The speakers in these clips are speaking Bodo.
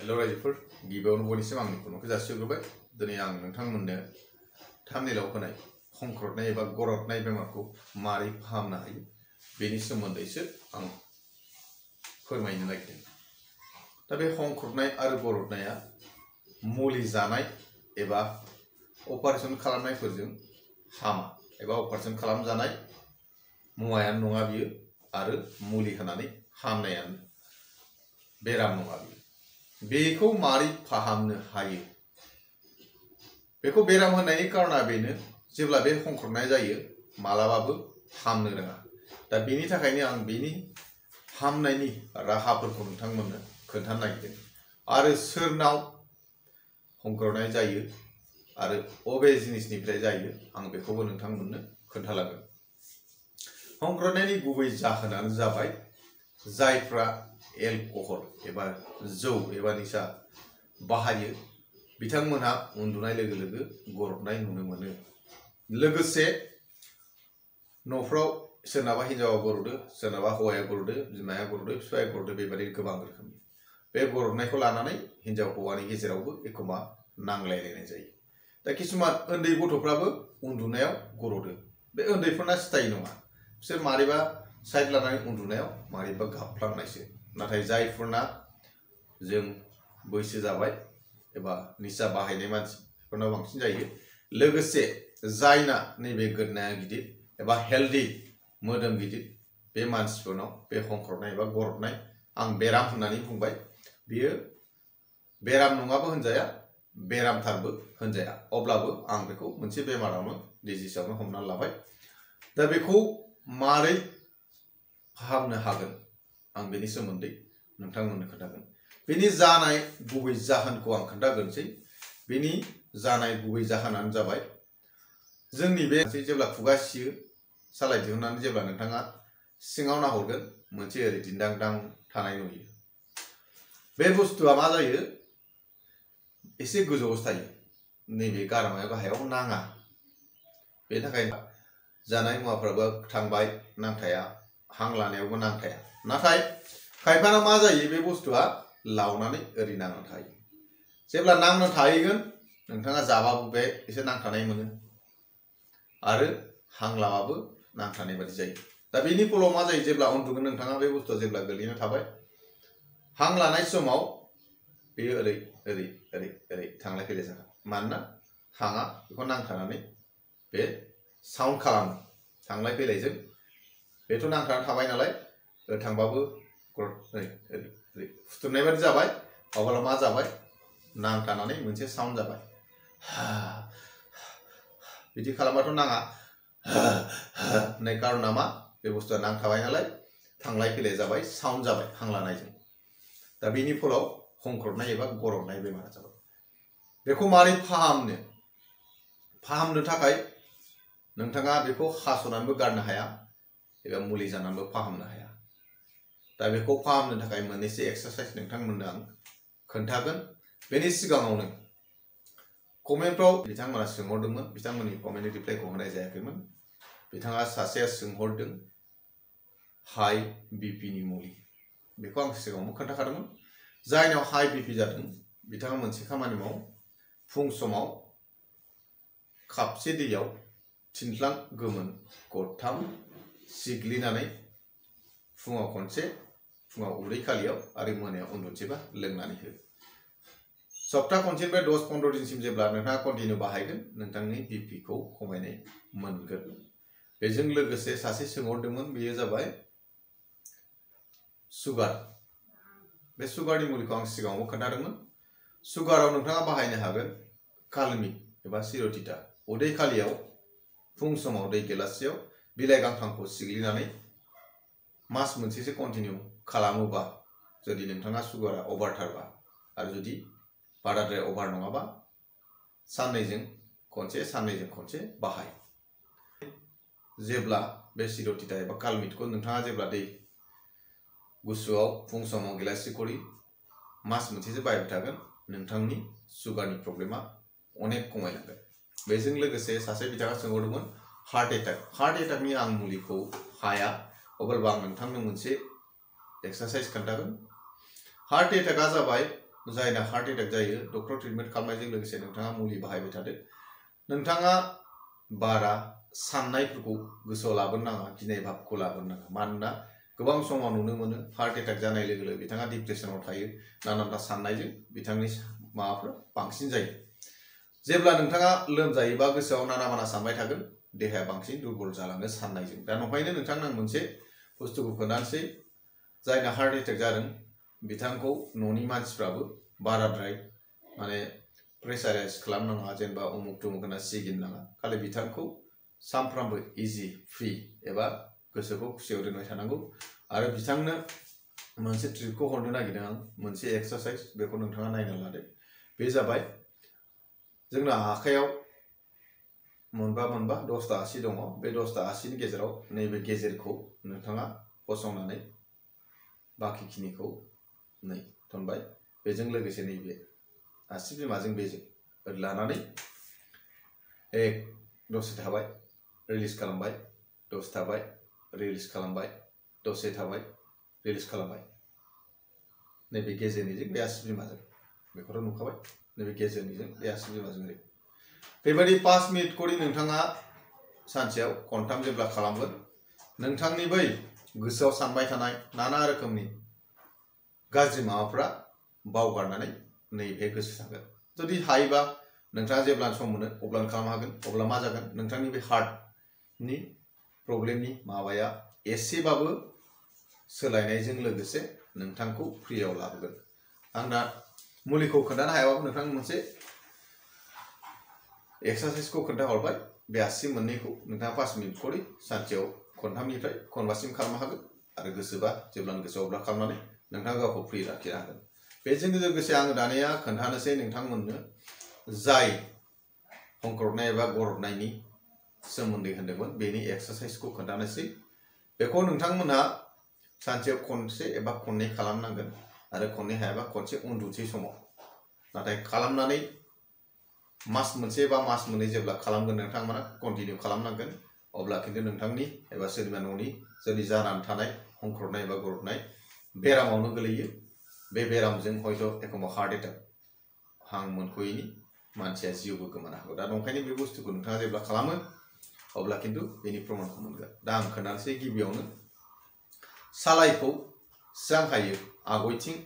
हेलो रायजोफोर गिबियावनो बयनिसिम आंनि खुलुमनायखौ जासिहरग्रोबाय। दिनै आं नोंथांमोननो थाम्बनेइलाव होनाय हंख्रदनाय एबा गरदनाय बेमारखौ मारै फाहामनो हायो बेनि सोमोन्दैसो आं फोरमायनो नागिरदों। दा बे हंख्रदनाय आरो गरदनाया मुलि जानाय एबा अपारेशन खालामनायफोरजों हामा एबा अपारेशन खालामजानाय मुवायानो नङा बियो आरो मुलि होनानै हामनायानो बेराम नङा बियो। बेखौ मारै फाहामनो हायो? बेखौ बेराम होननायनि कारना बेनो जेब्ला बे हंख्रदनाय जायो मालाबाबो हामनो रोङा। दा बेनि थाखायनो आं बेनि हामनायनि राहाफोरखौ नोंथांमोननो खोन्थानो नागिरदों आरो सोरनाव हंख्रदनाय जायो आरो अबे जिनिसनिफ्राय जायो आं बेखौबो नोंथांमोननो खोन्थालांगोन। हंख्रदनायनि गुबै जाहोनानो जाबाय जायफ्रा एलकहल एबा जौ एबा निसा बाहायो बिथांमोनहा उन्दुनाय लोगो लोगो गरदनाय नुनो मोनो। लोगोसे न'फ्राव सोरनाबा हिन्जावा गरदो, सोरनाबा हौवाया गरदो, बिमाया गरदो, बिफाया गरदो, बेबायदि गोबां रोखोमनि बे गरदनायखौ लानानै हिन्जाव हौवानि गेजेरावबो एखमबा नांलायलायनाय जायो। दा किसुमान उन्दै गथ'फ्राबो उन्दुनायाव गरदो। बे उन्दैफोरना सिथाय नङा, बिसोर मारैबा साइड लानानै उन्दुनायाव मारैबा गाबफ्लांनायसो। नाथाय जायफोरना जों बैसो जाबाय एबा निसा बाहायनाय मानसिफोरनाव बांसिन जायो। लोगोसे जायना नैबे गोदनाया गिदिर एबा हेल्दी मोदोम गिदिर बे मानसिफोरनाव बे हंख्रदनाय एबा गरदनाय आं बेराम होननानै बुंबाय, बियो बेराम नङाबो होनजाया बेरामथारबो होनजाया, अब्लाबो आं बेखौ मोनसे बेमारावनो डिजिसावनो हमनानै लाबाय। दा बेखौ मारै फाहामनो हागोन आं बेनि सोमोन्दै नोंथांमोननो खोन्थागोन। बेनि जानाय गुबै जाहोनखौ आं खोन्थाग्रोनोसै। बेनि जानाय गुबै जाहोनानो जाबाय जोंनि बे जेब्ला खुगा सियो सालाय दिहुननानै जेब्ला नोंथाङा सिङाव नाहरगोन मोनसे ओरै दिन्दांदां थानाय नुयो। बे बुस्थुआ मा जायो एसे गोजौआवसो थायो, नैबे गारामाया गाहायाव नाङा। बेनि थाखाय जानाय मुवाफ्राबो थांबाय नांथाया, हां लानायावबो नांथाया। नाथाय खायफाना मा जायो बे बुस्थुआ लावनानै ओरै नांना थायो। जेब्ला नांना थाहैगोन नोंथाङा जाबाबो बे एसे नांथानाय मोनो आरो हां लाबाबो नांथानाय बादि जायो। दा बेनि फलाव मा जायो जेब्ला उन्दुगोन नोंथाङा बे बुस्थुआ जेब्ला गोलैना थाबाय, हां लानाय समाव बेयो ओरै ओरै ओरै ओरै थांलाय फैलाय जागोन। मानोना हांआ बेखौ नांथानानै बे साउन्ड खालामो थांलाय फैलायजों। बेथ' नांथानानै थाबाय नालाय थांबाबो ओरै ओरै ओरै फुथुरनाय बादि जाबाय। अब्ला मा जाबाय नांथानानै मोनसे साउन्ड जाबाय। बिदि खालामबाथ' नाङा होननाय कारना मा बे बुस्थुआ नांथाबाय नालाय थांलाय फैलाय जाबाय, साउन्ड जाबाय हां लानायजों। दा बेनि फलाव हंख्रदनाय एबा गरदनाय बेमारा जाबाय। बेखौ मारै फाहामनो थाखाय नोंथाङा बेखौ हास'नानैबो गारनो हाया एबा मुलि जानानैबो फाहामनो हाया। दा बेखौ फाहामनो थाखाय मोननैसो एक्सारसाइज नोंथांमोननो आं खोन्थागोन। बेनि सिगाङावनो कमेन्टफ्राव बिथांमोना सोंहरदोंमोन, बिथांमोननि कमेन्टनि रिप्लाइखौ होनाय जायाखैमोन। बिथाङा सासेया सोंहरदों हाइ बिपिनि मुलि, बेखौ आं सिगाङावनो खोन्थाखादोंमोन। जायनाव हाइ बिपि जादों बिथाङा मोनसे खामानि माव, फुं समाव कापसे दैयाव थिनथ्लां गोमोन गरथाम सिग्लिनानै फुङाव खनसे, फुङाव उदै खालियाव आरो मोनायाव उन्दुनोसैबा लोंनानै हो। सप्ता खनसेनिफ्राय 10-15 दिनसिम जेब्ला नोंथाङा कन्टिनिउ बाहायगोन नोंथांनि बिपिखौ खमायनाय मोनगोन। बेजों लोगोसे सासे सोंहरदोंमोन, बेयो जाबाय सुगार। बे सुगारनि मुलिखौ आं सिगाङावबो खोन्थादोंमोन। सुगाराव नोंथाङा बाहायनो हागोन कालमि एबा सिर'टिटा। उदै खालियाव फुं समाव दै गिलाससेयाव बिलाइ गांथामखौ सिग्लिनानै मास मोनसेसो कन्टिनिउ खालामोबा, जुदि नोंथाङा सुगारा अभारथारबा आरो जुदि बाराद्राय अभार नङाबा साननैजों खनसे बाहाय। जेब्ला बे सिर'टिटा एबा कालमिटखौ नोंथाङा जेब्ला दै गुसुआव फुं समाव गिलाससे खरि मास मोनसेसो बाहायबाय थागोन, नोंथांनि सुगारनि प्रब्लेमा अनेक खमायलांगोन। बेजों लोगोसे सासे बिथाङा सोंहरदोंमोन हार्ट एटाक। हार्ट एटाकनि आं मुलिखौ हाया, अब्लाबो आं नोंथांनो मोनसे एक्सारसाइज खोन्थागोन। हार्ट एटाकआ जाबाय जायना हार्ट एटेक जायो डक्टर ट्रिटमेन्ट खालामनायजों लोगोसे नोंथाङा मुलि बाहायबाय थादो नोंथाङा बारा साननायफोरखौ गोसोआव लाबोनो नाङा गिनाय भाबखौ लाबोनो नाङा मानोना गोबां समाव नुनो मोनो हार्ट एटेक जानाय लोगो लोगो बिथाङा डिप्रेसनाव थायो नानानथा साननायजों बिथांनि माबाफोरा बांसिन जायो जेब्ला नोंथाङा लोमजायोबा गोसोआव नाना माना सानबाय थागोन देहाया बांसिन दुर्बल जालाङो साननायजों दा नंखायनो नोंथांनो आं मोनसे बुस्थुखौ खोन्थानोसै जायना हार्ट एटेक जादों बिथांखौ न'नि मानसिफ्राबो बाराद्राय माने प्रेसाराइज खालामनाङा जेनेबा उमुक तुमुक होनना सिगिनो नाङा खालि बिथांखौ सानफ्रामबो इजि फ्रि एबा गोसोखौ खुसियाव दोनबाय थानांगौ आरो बिथांनो मोनसे ट्रिटखौ हरनो नागिरदों आं मोनसे एक्सारसाइज बेखौ नोंथाङा नायना लादो बे जाबाय जोंना आखायाव मोनबा 10टा आसि दङ बे 10टा आसिनि गेजेराव नैबे गेजेरखौ नोंथाङा फसंनानै बाखिखिनिखौ नै थनबाय बेजों लोगोसे नैबे आसि बिमाजों बेजों लानानै एक दसे थाबाय रिलिज खालामबाय दसे थाबाय रिलिज खालामबाय दसे थाबाय रिलिज खालामबाय नैबे गेजेरनिजों बे आसि बिमाजों बेखौथ' नुखाबाय नैबे गेजेरनिजों बे आसि बिमाजों ओरै बेबायदि 5 मिनिट करि नोंथाङा सानसेयाव खनथाम जेब्ला खालामगोन नोंथांनि बै गोसोआव सानबाय थानाय नाना रोखोमनि गाज्रि माबाफ्रा बावगारनानै नैबे गोसो थागोन जुदि हायोबा नोंथाङा जेब्ला सम मोनो अब्लानो खालामनो हागोन अब्ला मा जागोन नोंथांनि बे हार्टनि प्रब्लेमनि माबाया एसेबाबो सोलायनायजों लोगोसे नोंथांखौ फ्रियाव लाबोगोन आंना मुलिखौ खोन्थानो हायाबाबो नोंथां मोनसे एक्सारसाइजखौ खोन्थाहरबाय बे आसि मोननैखौ नोंथाङा 5 मिनिट करि सानसेयाव खनथामनिफ्राय खनबासिम खालामनो हागोन आरो गोसोबा जेब्लानो गोसोआव अब्ला खालामनानै नोंथाङा गावखौ फ्रि लाखिनो हागोन बेजों लोगोसे आङो दानिया खोन्थानोसै नोंथांमोननो जाय हंख्रबनाय एबा गरदनायनि सोमोन्दै होनदोंमोन बेनि एक्सारसाइजखौ खोन्थानोसै बेखौ नोंथांमोनहा सानसेयाव खनसे एबा खननै खालामनांगोन आरो खननै हायाबा खनसे उन्दुसै समाव नाथाय खालामनानै मास मोनसे बा मास मोननै जेब्ला खालामगोन नोंथांमोना कन्टिनिउ खालामनांगोन अब्ला खिन्थु नोंथांनि एबा सोरनिबा न'नि जोंनि जानानै थानाय हंख्रबनाय एबा गरदनाय बेरामावनो गोलैयो बे बेरामजों हयथ' एखमबा हार्ट एटेक हां मोनख'यैनि मानसिया जिउबो गोमानो हागौ दा नंखायनो बे बुस्थुखौ नोंथाङा जेब्ला खालामो अब्ला खिन्थु बेनि प्रमाणखौ मोनगोन दा आं खोन्थानोसै गिबियावनो सालाइखौ सिगां हायो आगयथिं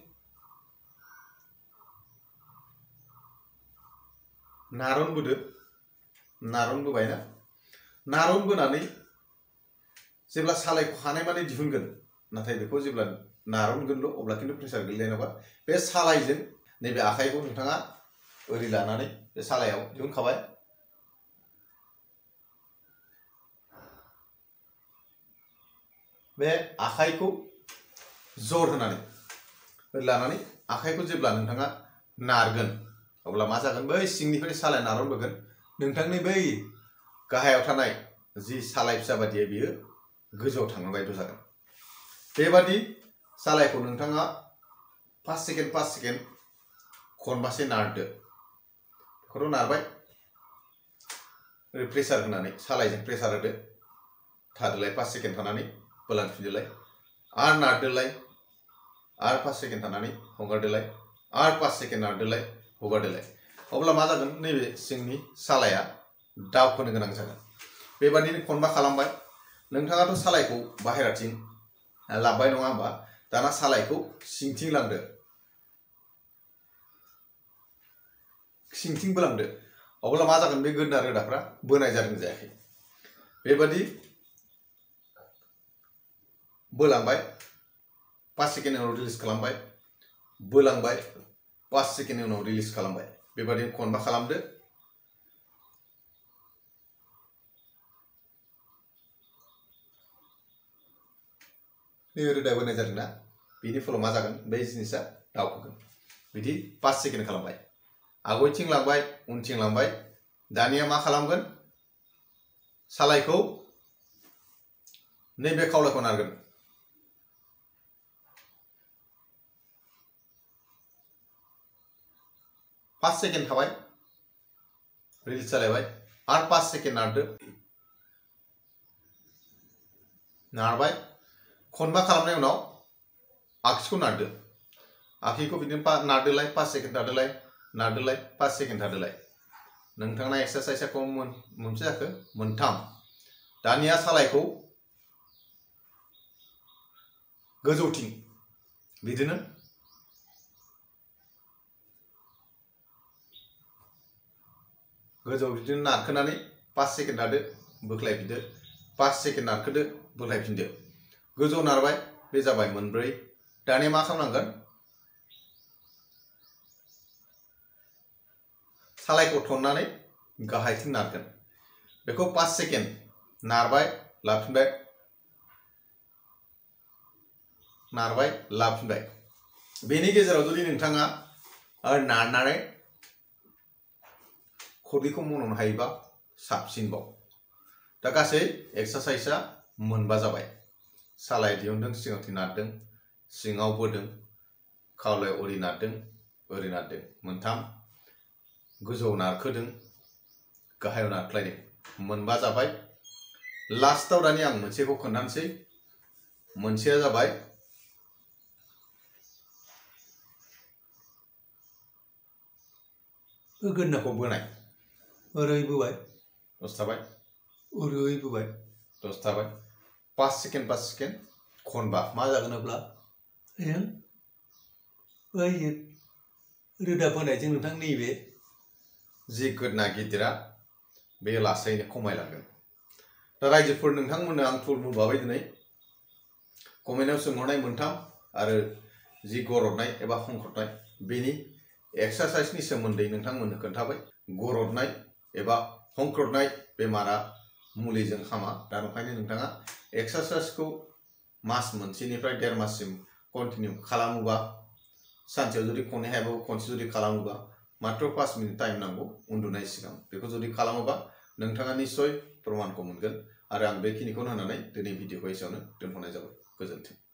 नारनबोदो नारनबोबायना नारनबोनानै जेब्ला सालाइखौ हानायमानि दिहुनगोन नाथाय बेखौ जेब्ला नारनगोनल' अब्ला खिन्थु प्रेसार गोलैनाय नङा बे सालाइजों नैबे आखाइखौ नोंथाङा ओरै लानानै बे सालायाव दिहुनखाबाय बे आखाइखौ जर होनानै ओरै लानानै आखाइखौ जेब्ला नोंथाङा नारगोन अब्ला मा जागोन बै सिंनिफ्राय सालाइ नारनबोगोन नोंथांनि बै गाहायाव थानाय जि सालाइ फिसा बायदि बियो गोजौआव थांनो बायद' जागोन बेबादि सालाइखौ नोंथाङा 5 सेकेन्ड खनबासे नारदो बेखौथ' नारबाय ओरै प्रेसार होनानै सालाइजों प्रेसार होदो थादोलाय 5 सेकेन्ड थानानै बोलांफिनदोलाय आरो नारदोलाय आरो 5 सेकेन्ड थानानै हगारदोलाय आरो 5 सेकेन्ड नारदोलाय हगारदोलाय अब्ला मा जागोन नैबे सिंनि सालाइया दावखोनो गोनां जागोन बेबादिनो खनबा खालामबाय नोंथाङाथ' सालाइखौ बाहेराथिं लाबबाय नङा होमबा दाना सालाइखौ सिंथिं लांदो सिंथिं बोलांदो अब्ला मा जागोन बे गोदना रोदाफ्रा बोनाय जादों जायाखै बेबादि बोलांबाय 5 सेकेन्डनि उनाव रिलिज खालामबाय बोलांबाय 5 सेकेन्डनि उनाव रिलिज खालामबाय बेबादिनो खनबा खालामदो रोदा बोनाय जादोंना बेनि फलाव मा जागोन बे जिनिसा दावखोगोन बिदि 5 सेकेन्ड खालामबाय आगयथिं लांबाय उनथिं लांबाय दानिया मा खालामगोन सालाइखौ नैबे खावलायखौ नारगोन 5 सेकेन्ड थाबाय रिलिज जालायबाय आरो 5 सेकेन्ड नारदो नारबाय खनबा खालामनायनि उनाव आगसिखौ नारदो आखाइखौ बिदिनो नारदोलाय 5 सेकेन्ड नारदोलाय 5 सेकेन्ड थादोलाय नोंथांना एक्सारसाइजआ मोनसे जाखो मोनथाम दानिया सालायखौ गोजौथिं बिदिनो गोजौ बिदिनो नारखोनानै 5 सेकेन्ड लादो बोख्लायफिनदो 5 सेकेन्ड नारखोदो बोख्लायफिनदो गोजौ नारबाय बे जाबाय मोनब्रै दानिया मा खालामनांगोन सालायखौ थननानै गाहायथिं नारगोन बेखौ 5 सेकेन्ड नारबाय लाफिनबाय बेनि गेजेराव जुदि नोंथाङा नारनानै खर'खौ मन'नो हायोबा साबसिनबाव दा गासै एक्सारसाइजआ मोनबा जाबाय सालाय दिहुनदों सिगांथिं नारदों सिङाव बोदों खावलाय ओरै नारदों मोनथाम गोजौ नारखोदों गाहायाव नारख्लायदों मोनबा जाबाय लास्टआव दानि आं मोनसेखौ खोन्थानोसै मोनसेया जाबाय गोदोनाखौ बोनाय ओरै बोबाय 10 थाबाय ओरै बोबाय 10 थाबाय 5 सेकेन्ड खनबा मा जागोन अब्ला ओइ रोदा बोनायजों नोंथां नैबे जि गोदना गिदिरा बे लासैनो खमायलांगोन दा रायजोफोर नोंथांमोननो आं टुल बुंबाय दिनै कमेन्टआव सोंहरनाय मोनथाम आरो जि गरदनाय एबा हंख्रदनाय बेनि एक्सारसाइजनि सोमोन्दै नोंथांमोननो खोन्थाबाय गरदनाय एबा हंख्रदनाय बेमारा मुलिजों हामा दा ओंखायनो नोंथाङा एक्सारसाइजखौ मास मोनसेनिफ्राय 1.5 माससिम कन्टिनिउ खालामोबा सानसेयाव जुदि खननै हायाबाबो खनसे जुदि खालामोबा मात्र 5 मिनिट टाइम नांगौ उन्दुनाय सिगां बेखौ जुदि खालामोबा नोंथाङा निश्चय प्रमाणखौ मोनगोन आरो आं बेखिनिखौनो होनानै दिनै भिडिअखौ एसेयावनो दोनथ'नाय जाबाय गोजोन्थों।